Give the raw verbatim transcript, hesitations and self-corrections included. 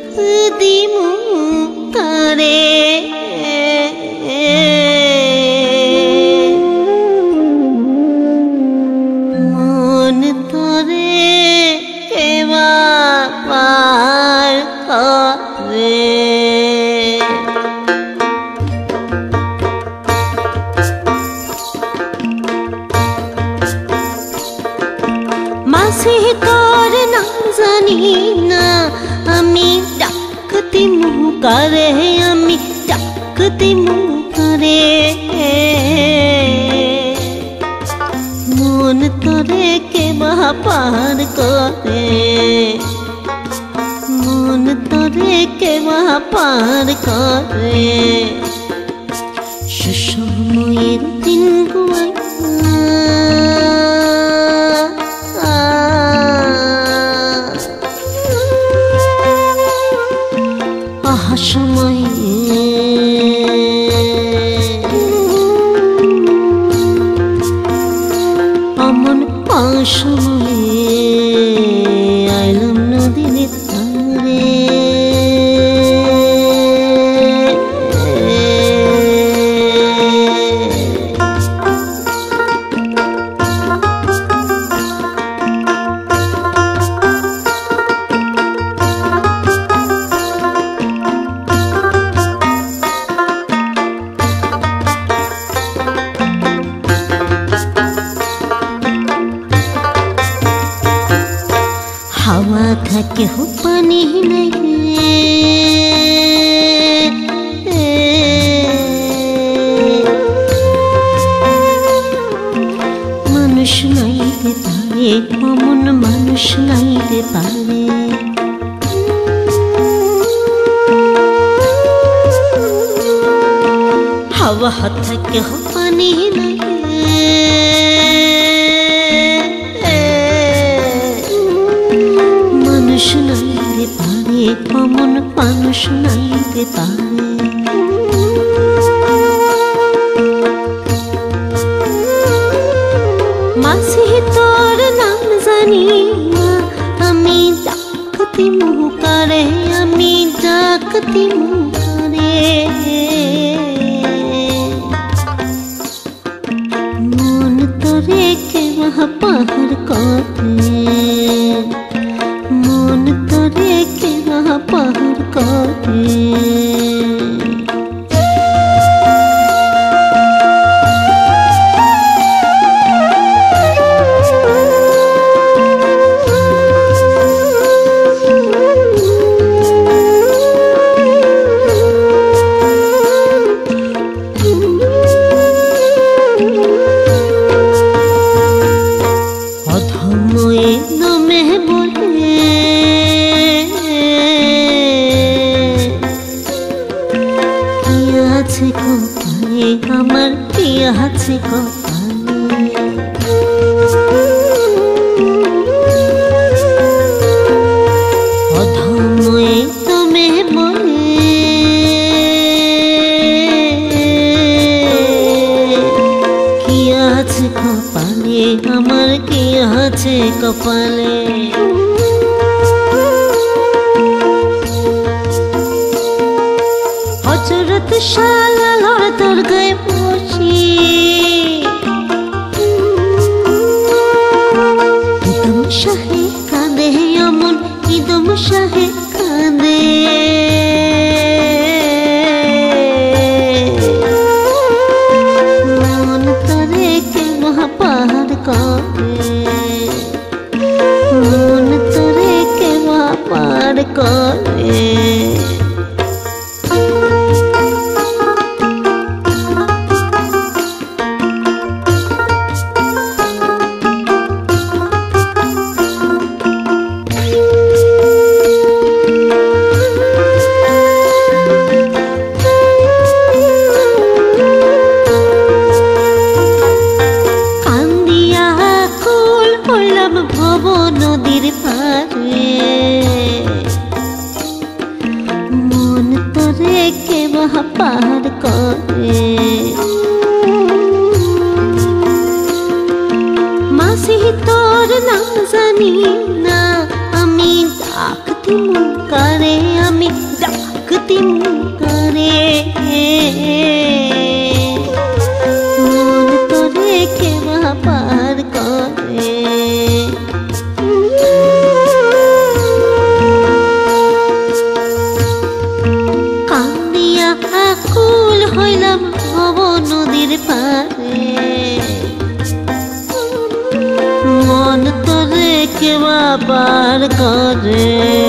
দিমু তারে মন তরে কেবা পার করে মাসি তোর নাম জানি না আমি ডাকতি মুকারে আমি ডাকতি মুকারে মন তোরে কে পার করে মন তোরে কে পার করে সুসময়ের দিন গুয়াই সময় আমন পাশময়ে আইলাম নদীর ধারে হাওয়া থাকে হো পানি নাই মানুষ নাই রে পারে অমন মানুষ নাই রে পারে হাওয়া থাকে হো পানি নাই মানুষ নাইতে পারে অমন মানুষ নাইতে পারে মাসি তোর নাম জানি না আমি ডাকতি মুকারে আমি ডাকতি মুকারে মন তোরে কে পার করে মন তোরে কে পার করে অধময়ে নমে বলে আছে কপালে আমার কি আছে কপালে অধময়ে তুমি বলে কি আছে কপালে আমার কি আছে কপালে হযরত শালা লড় তোর গায়ে বসি ইদম শাহে কাঁদে অমন ইদম শাহে কাঁদে মন তরে কে পার করে মন তরে কে পার করে ভব নদীর পারে মন তরে কে পার করে মাসি তোর নাম জানি না আমি ডাকতি কারে আমি ডাকতি তারে মন তোরে কেবা পার করে কান্দিয়া আকুল হইলাম ভব নদীর পারে মন তোরে কেবা পার করে।